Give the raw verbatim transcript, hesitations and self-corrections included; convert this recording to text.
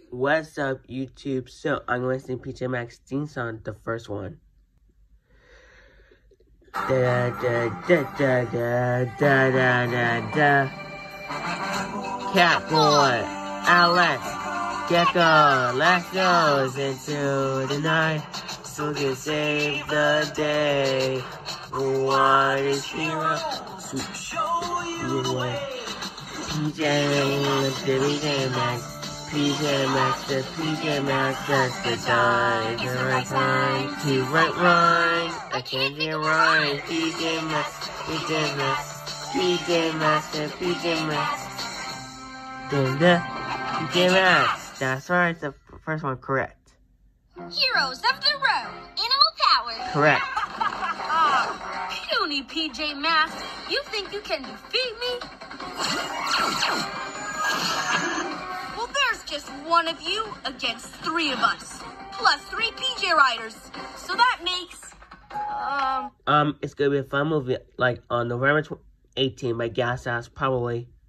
What's up, YouTube? So, I'm going to sing P J Masks theme song, the first one. Da da da da da da da da da. Catboy, Alex, Gecko, let's go into the night. So to save the day. One is hero. P J, the P J Masks. P J Masks, the P J Masks, that's the time, the right time to write rhymes. I can't get rhymes. P J Masks, P J Masks, P J Masks, the P J Masks. Then the P J Masks. That's right, the first one correct. Heroes of the road, animal power. Correct. Puny P J Masks, you think you can defeat me? Well, there's just one of you against three of us, plus three P J Riders. So that makes, um... Um, it's gonna be a fun movie, like, on November eighteenth by Gas House, probably.